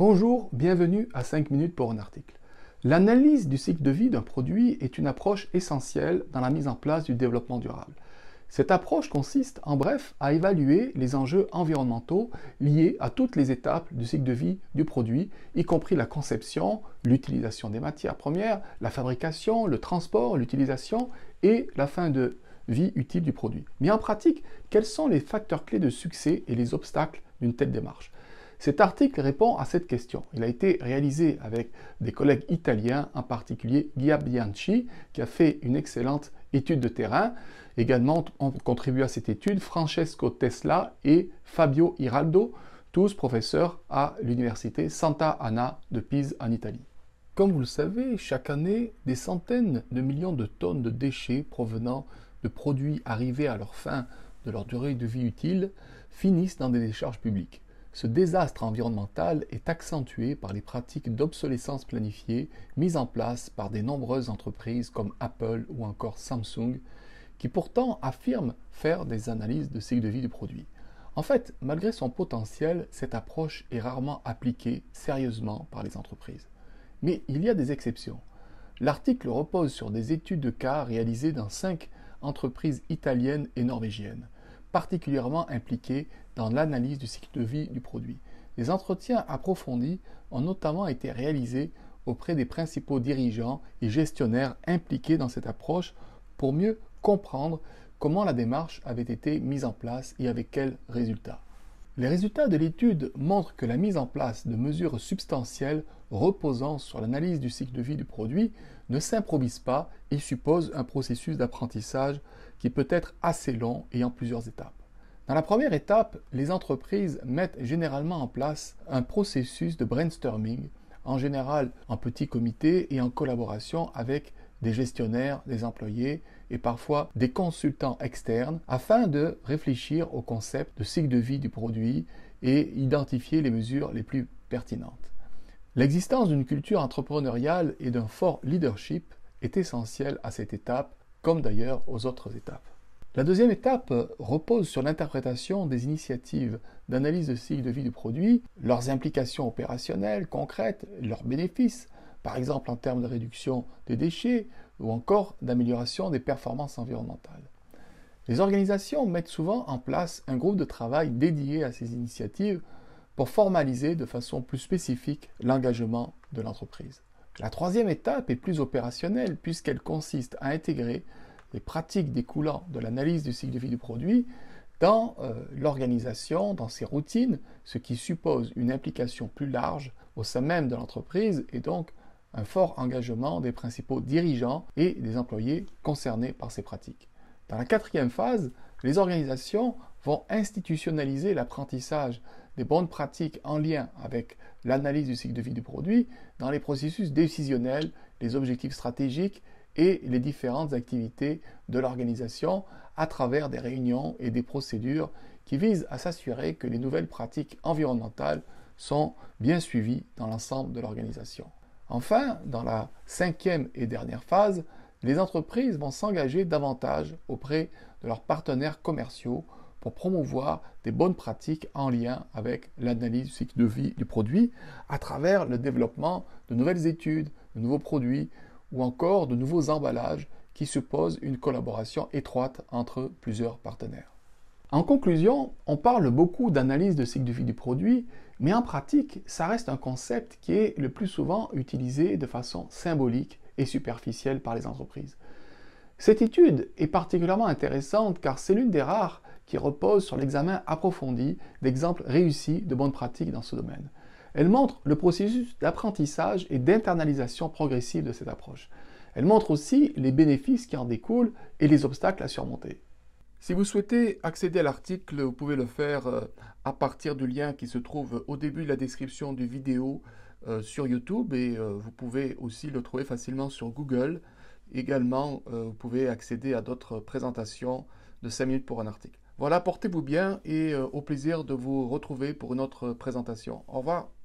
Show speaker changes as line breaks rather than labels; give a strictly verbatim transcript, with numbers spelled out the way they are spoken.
Bonjour, bienvenue à cinq minutes pour un article. L'analyse du cycle de vie d'un produit est une approche essentielle dans la mise en place du développement durable. Cette approche consiste, en bref, à évaluer les enjeux environnementaux liés à toutes les étapes du cycle de vie du produit, y compris la conception, l'utilisation des matières premières, la fabrication, le transport, l'utilisation et la fin de vie utile du produit. Mais en pratique, quels sont les facteurs clés de succès et les obstacles d'une telle démarche ? Cet article répond à cette question. Il a été réalisé avec des collègues italiens, en particulier Guia Bianchi, qui a fait une excellente étude de terrain. Également ont contribué à cette étude Francesco Tesla et Fabio Iraldo, tous professeurs à l'université Santa Anna de Pise en Italie. Comme vous le savez, chaque année, des centaines de millions de tonnes de déchets provenant de produits arrivés à leur fin de leur durée de vie utile finissent dans des décharges publiques. Ce désastre environnemental est accentué par les pratiques d'obsolescence planifiée mises en place par de nombreuses entreprises comme Apple ou encore Samsung, qui pourtant affirment faire des analyses de cycle de vie du produit. En fait, malgré son potentiel, cette approche est rarement appliquée sérieusement par les entreprises. Mais il y a des exceptions. L'article repose sur des études de cas réalisées dans cinq entreprises italiennes et norvégiennes, particulièrement impliquées dans l'analyse du cycle de vie du produit. Des entretiens approfondis ont notamment été réalisés auprès des principaux dirigeants et gestionnaires impliqués dans cette approche pour mieux comprendre comment la démarche avait été mise en place et avec quels résultats. Les résultats de l'étude montrent que la mise en place de mesures substantielles reposant sur l'analyse du cycle de vie du produit ne s'improvise pas et suppose un processus d'apprentissage qui peut être assez long et en plusieurs étapes. Dans la première étape, les entreprises mettent généralement en place un processus de brainstorming, en général en petit comité et en collaboration avec des gestionnaires, des employés et parfois des consultants externes afin de réfléchir au concept de cycle de vie du produit et identifier les mesures les plus pertinentes. L'existence d'une culture entrepreneuriale et d'un fort leadership est essentielle à cette étape, comme d'ailleurs aux autres étapes. La deuxième étape repose sur l'interprétation des initiatives d'analyse de cycle de vie du produit, leurs implications opérationnelles, concrètes, leurs bénéfices, par exemple en termes de réduction des déchets ou encore d'amélioration des performances environnementales. Les organisations mettent souvent en place un groupe de travail dédié à ces initiatives pour formaliser de façon plus spécifique l'engagement de l'entreprise. La troisième étape est plus opérationnelle puisqu'elle consiste à intégrer les pratiques découlant de l'analyse du cycle de vie du produit dans euh, l'organisation, dans ses routines, ce qui suppose une implication plus large au sein même de l'entreprise et donc un fort engagement des principaux dirigeants et des employés concernés par ces pratiques. Dans la quatrième phase, les organisations vont institutionnaliser l'apprentissage des bonnes pratiques en lien avec l'analyse du cycle de vie du produit dans les processus décisionnels, les objectifs stratégiques et les différentes activités de l'organisation à travers des réunions et des procédures qui visent à s'assurer que les nouvelles pratiques environnementales sont bien suivies dans l'ensemble de l'organisation. Enfin, dans la cinquième et dernière phase, les entreprises vont s'engager davantage auprès de leurs partenaires commerciaux pour promouvoir des bonnes pratiques en lien avec l'analyse du cycle de vie du produit à travers le développement de nouvelles études, de nouveaux produits ou encore de nouveaux emballages qui supposent une collaboration étroite entre plusieurs partenaires. En conclusion, on parle beaucoup d'analyse de cycle de vie du produit, mais en pratique, ça reste un concept qui est le plus souvent utilisé de façon symbolique et superficielle par les entreprises. Cette étude est particulièrement intéressante car c'est l'une des rares qui repose sur l'examen approfondi d'exemples réussis de bonnes pratiques dans ce domaine. Elle montre le processus d'apprentissage et d'internalisation progressive de cette approche. Elle montre aussi les bénéfices qui en découlent et les obstacles à surmonter. Si vous souhaitez accéder à l'article, vous pouvez le faire à partir du lien qui se trouve au début de la description du vidéo sur YouTube et vous pouvez aussi le trouver facilement sur Google. Également, vous pouvez accéder à d'autres présentations de cinq minutes pour un article. Voilà, portez-vous bien et au plaisir de vous retrouver pour une autre présentation. Au revoir.